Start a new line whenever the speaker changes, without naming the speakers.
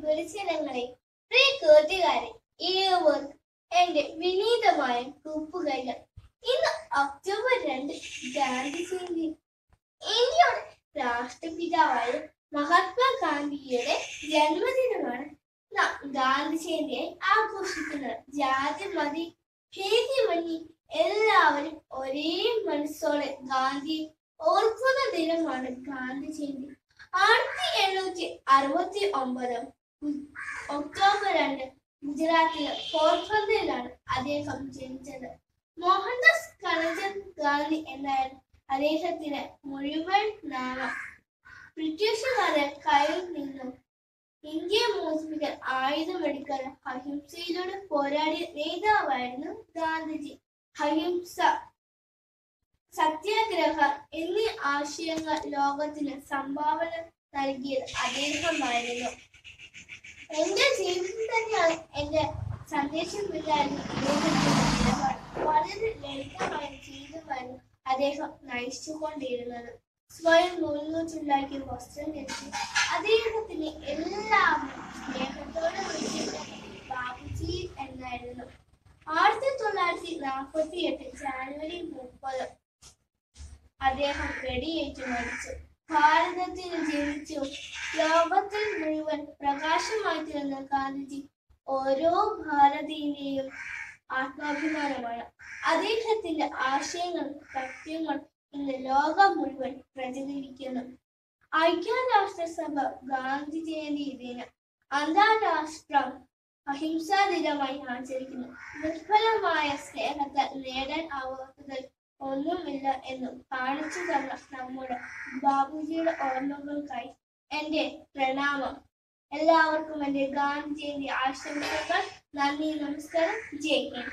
പരിസരങ്ങളെ പ്രിയ കൂട്ടുകാരെ ഏവർക്കും എന്റെ വിനീതമായ കൂപ്പുകൈകൾ. ഇന്ന് ഒക്ടോബർ 2 ഗാന്ധി ജയന്തി. ഇന്ത്യയുടെ രാഷ്ട്രപിതാവായ മഹാത്മാഗാന്ധിയുടെ ജന്മദിനമാണ് നാം ഗാന്ധി ജയന്തിയായി ആഘോഷിക്കുന്നത്. ജാതി മതി ഭേദമന്യേ എല്ലാവരും ഒരേ മനസ്സോടെ ഗാന്ധി ഓർക്കുന്ന ദിനമാണ് ഗാന്ധി ജയന്തി. 1769 ഒക്ടോബർ 2 ഗുജറാത്തിലെ പോർബന്തറിലാണ് അദ്ദേഹം ജനിച്ചത്. മോഹൻദാസ് കരംചന്ദ് ഗാന്ധി എന്നായിരുന്നു അദ്ദേഹത്തിന്റെ മുഴുവൻ നാമം. ബ്രിട്ടീഷുകാരുടെ കയ്യിൽ നിന്നും ഇന്ത്യയെ മോചിപ്പിക്കാൻ ആയുധമെടുക്കാൻ അഹിംസയിലൂടെ പോരാടിയ നേതാവായിരുന്നു ഗാന്ധിജി. അഹിംസ, സത്യാഗ്രഹ എന്നീ ആശയങ്ങൾ ലോകത്തിന് സംഭാവന നൽകിയത് അദ്ദേഹമായിരുന്നു. എന്റെ ജീവിതം തന്നെയാണ് എന്റെ സന്ദേശം ഇല്ലായിരുന്നു അദ്ദേഹത്തിന്റെ നിലപാട്. വളരെ ലളിതമായ ജീവിതമായിരുന്നു അദ്ദേഹം നയിച്ചുകൊണ്ടിരുന്നത്. സ്വയം നൂലുണ്ടാക്കിയ വസ്ത്രം ധരിച്ച് അദ്ദേഹത്തിന് എല്ലാവരും സ്നേഹത്തോടെ വിളിച്ചിട്ട് ബാബുജി എന്നായിരുന്നു. 1948 ജാനുവരി 30 അദ്ദേഹം വെടിയേറ്റു മരിച്ചു. ഭാരതത്തിൽ ജനിച്ചു ലോകത്തിൽ മുഴുവൻ പ്രകാശമായി തീർന്ന ഗാന്ധിജി ഓരോ ഭാരതീയന്റെയും ആത്മാഭിമാനമാണ്. അദ്ദേഹത്തിന്റെ ആശയങ്ങളും തത്വങ്ങൾ ഇന്ന് ലോകം മുഴുവൻ പ്രചരിക്കുന്നു. ഐക്യരാഷ്ട്രസഭ ഗാന്ധി ജയന്തി ദിനം അന്താരാഷ്ട്ര അഹിംസാ ദിനമായി ആചരിക്കുന്നു. നിഷ്ഫലമായ സ്നേഹത്താൽ നേടാൻ ആവാത്തത് ഒന്നുമില്ല എന്ന് കാണിച്ചു തന്ന നമ്മുടെ ബാബുജിയുടെ ഓർമ്മകൾക്കായി എന്റെ പ്രണാമം. എല്ലാവർക്കും എന്റെ ഗാന്ധി ജയന്തി ആശംസകൾ. നന്ദി, നമസ്കാരം. ജയ് ഹിന്ദ്.